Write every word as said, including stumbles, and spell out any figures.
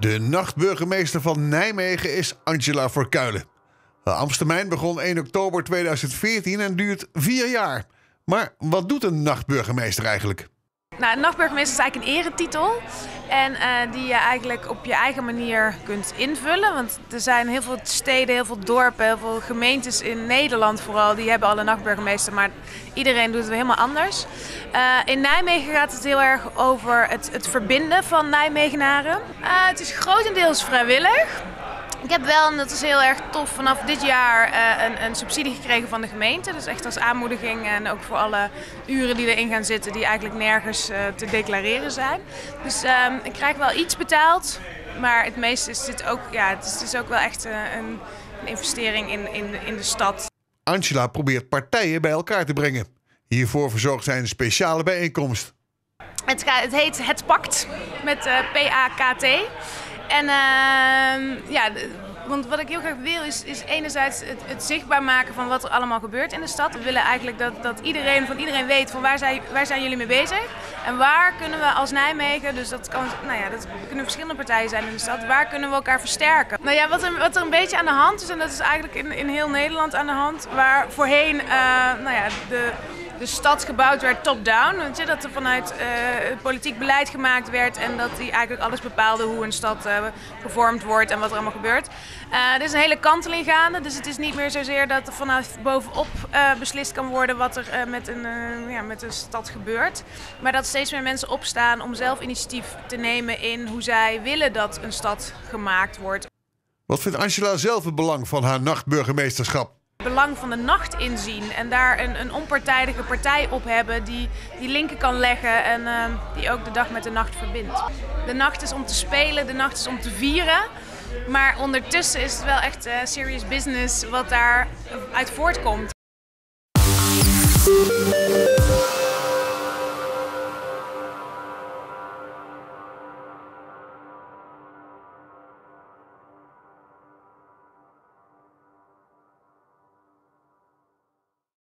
De nachtburgemeester van Nijmegen is Angela Verkuilen. De ambtstermijn begon één oktober tweeduizend veertien en duurt vier jaar. Maar wat doet een nachtburgemeester eigenlijk? Nou, een nachtburgemeester is eigenlijk een eretitel. En uh, die je eigenlijk op je eigen manier kunt invullen. Want er zijn heel veel steden, heel veel dorpen, heel veel gemeentes in Nederland vooral. Die hebben al een nachtburgemeester, maar iedereen doet het weer helemaal anders. Uh, in Nijmegen gaat het heel erg over het, het verbinden van Nijmegenaren. Uh, het is grotendeels vrijwillig. Ik heb wel, en dat is heel erg tof, vanaf dit jaar uh, een, een subsidie gekregen van de gemeente. Dus echt als aanmoediging en ook voor alle uren die erin gaan zitten die eigenlijk nergens uh, te declareren zijn. Dus uh, ik krijg wel iets betaald, maar het meeste is dit ook, ja, het is, het is ook wel echt uh, een, een investering in, in, in de stad. Angela probeert partijen bij elkaar te brengen. Hiervoor verzorgt zij een speciale bijeenkomst. Het, het heet Het Pact, met uh, P A K T. En uh, ja, want wat ik heel graag wil is, is enerzijds het, het zichtbaar maken van wat er allemaal gebeurt in de stad. We willen eigenlijk dat, dat iedereen van iedereen weet van waar zijn, waar zijn jullie mee bezig. En waar kunnen we als Nijmegen, dus dat, kan, nou ja, dat kunnen verschillende partijen zijn in de stad, waar kunnen we elkaar versterken. Nou ja, wat er, wat er een beetje aan de hand is, en dat is eigenlijk in, in heel Nederland aan de hand, waar voorheen uh, nou ja, de... de stad gebouwd werd top-down. Weet je, dat er vanuit uh, politiek beleid gemaakt werd en dat die eigenlijk alles bepaalde hoe een stad uh, gevormd wordt en wat er allemaal gebeurt. Uh, er is een hele kanteling gaande, dus het is niet meer zozeer dat er vanuit bovenop uh, beslist kan worden wat er uh, met, een, uh, ja, met een stad gebeurt. Maar dat steeds meer mensen opstaan om zelf initiatief te nemen in hoe zij willen dat een stad gemaakt wordt. Wat vindt Angela zelf het belang van haar nachtburgemeesterschap? Het belang van de nacht inzien en daar een, een onpartijdige partij op hebben die, die linken kan leggen en uh, die ook de dag met de nacht verbindt. De nacht is om te spelen, de nacht is om te vieren, maar ondertussen is het wel echt uh, serious business wat daaruit voortkomt.